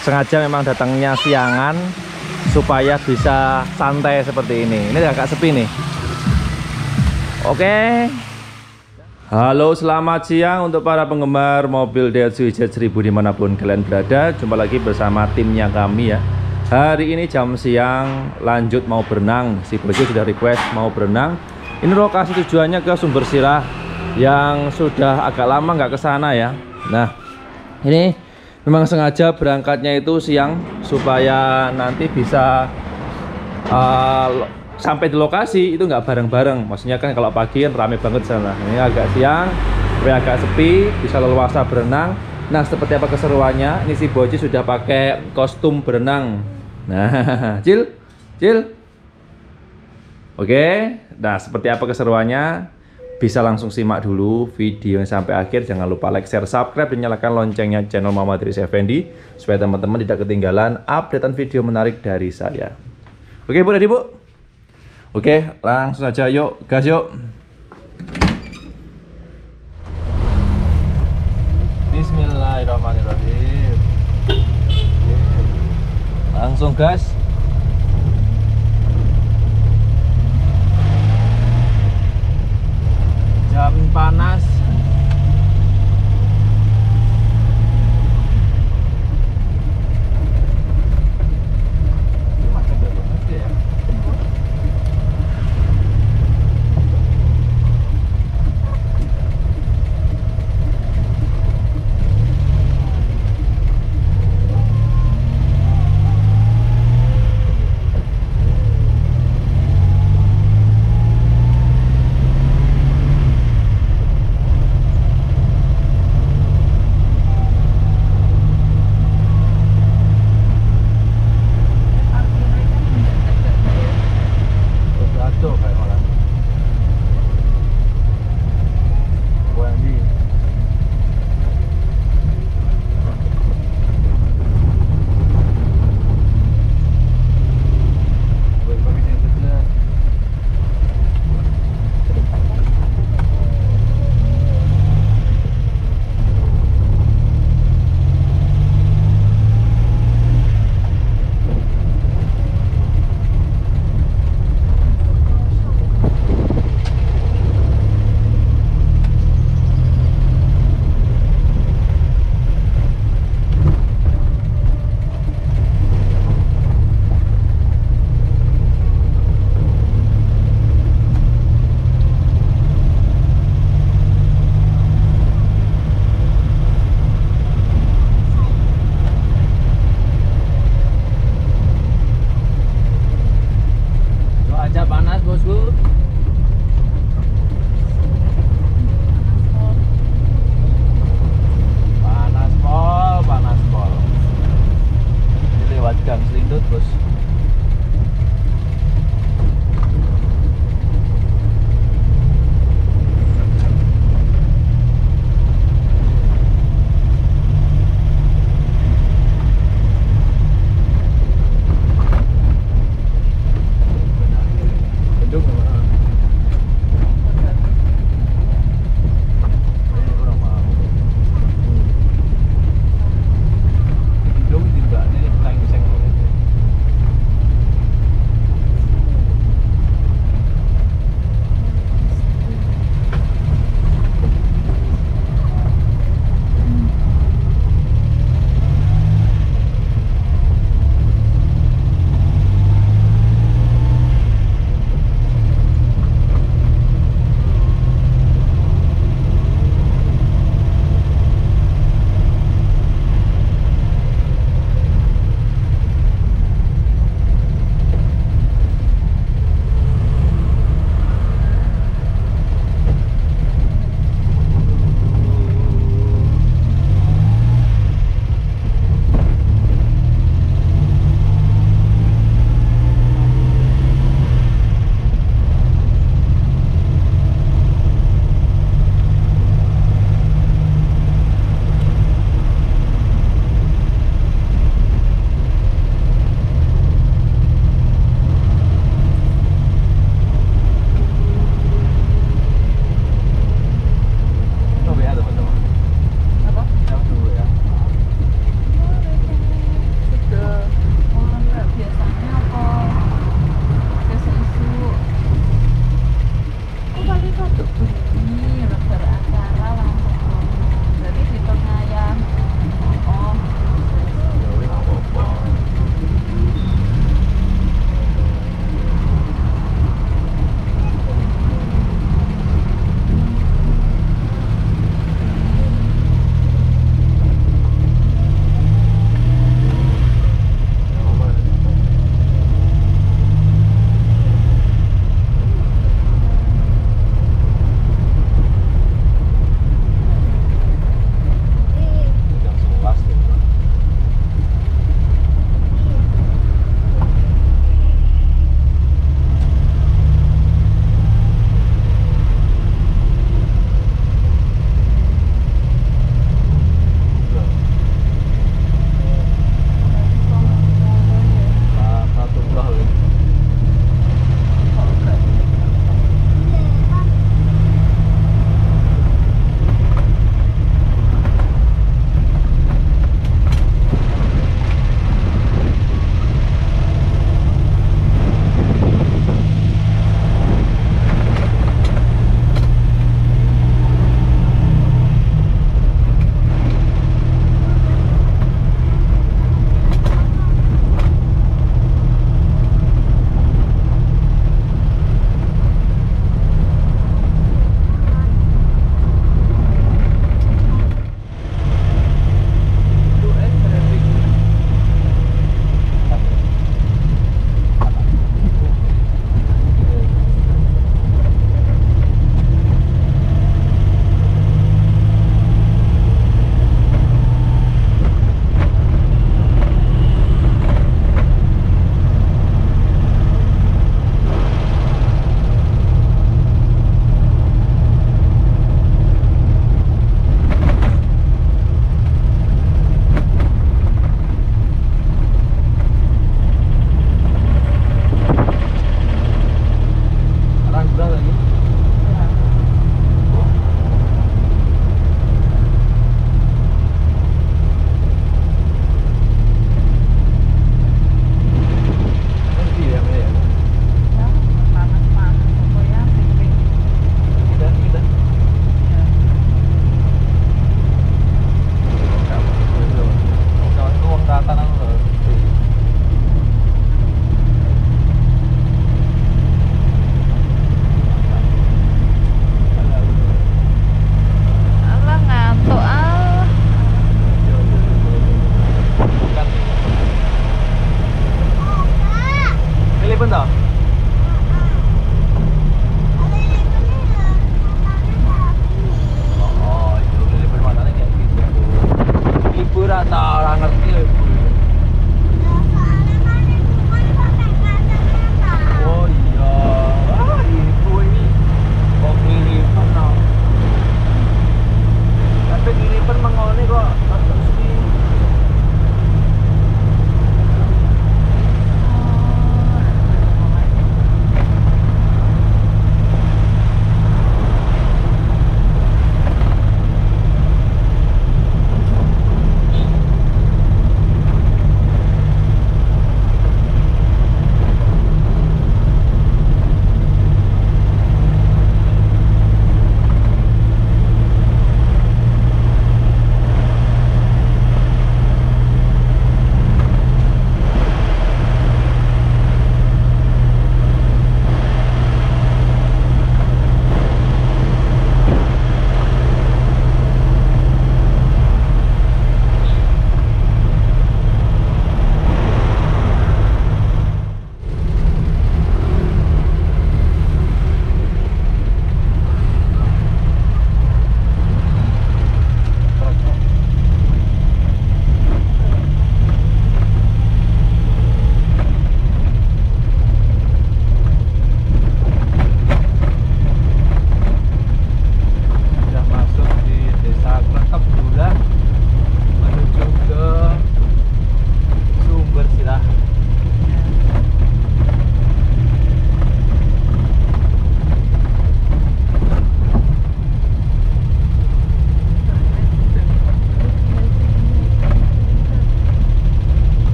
sengaja memang datangnya siangan supaya bisa santai seperti ini. Ini agak sepi nih. Oke. Halo, selamat siang untuk para penggemar mobil Daihatsu Z1000 dimanapun kalian berada. Jumpa lagi bersama timnya kami ya. Hari ini jam siang lanjut mau berenang. Si Bojo sudah request mau berenang. Ini lokasi tujuannya ke Sumber Sirah yang sudah agak lama nggak ke sana ya. Nah, ini memang sengaja berangkatnya itu siang supaya nanti bisa sampai di lokasi itu nggak bareng-bareng. Maksudnya kan kalau pagi kan rame banget sana. Ini agak siang, supaya agak sepi, bisa leluasa berenang. Nah, seperti apa keseruannya? Ini si Boji sudah pakai kostum berenang. Nah, Cil. Oke, nah seperti apa keseruannya? Bisa langsung simak dulu videonya sampai akhir. Jangan lupa like, share, subscribe, dan nyalakan loncengnya channel Muhammad Idris Effendi supaya teman-teman tidak ketinggalan updatean video menarik dari saya. Oke, Bu, ready, Bu? Oke, langsung saja, yuk, gas yuk. Bismillahirrahmanirrahim. Langsung gas. Jam panas.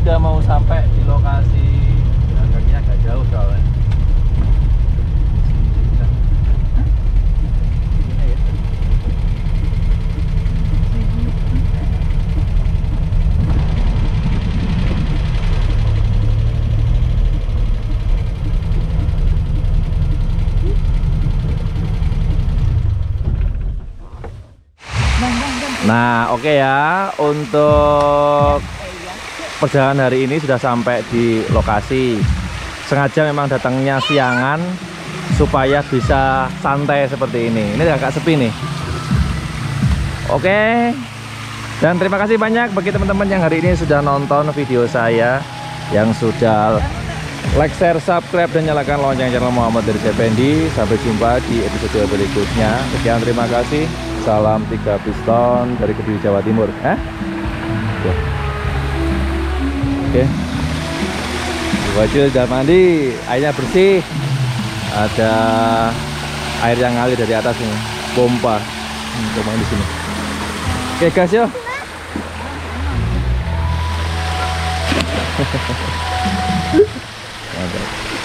udah mau sampai di lokasi. Jalan kakinya agak jauh soalnya. Nah, oke ya, untuk perjalanan hari ini sudah sampai di lokasi. Sengaja memang datangnya siangan supaya bisa santai seperti ini. Ini agak sepi nih. Oke. Dan terima kasih banyak bagi teman-teman yang hari ini sudah nonton video saya, yang sudah like, share, subscribe, dan nyalakan lonceng channel Muhammad dari Effendi. Sampai jumpa di episode berikutnya. Sekian, terima kasih. Salam 3 piston dari Kediri, Jawa Timur. Oke. Baju sudah mandi, airnya bersih. Ada air yang ngalir dari atas ini, pompa. Pompa di sini. Oke guys, yuk. Mantap.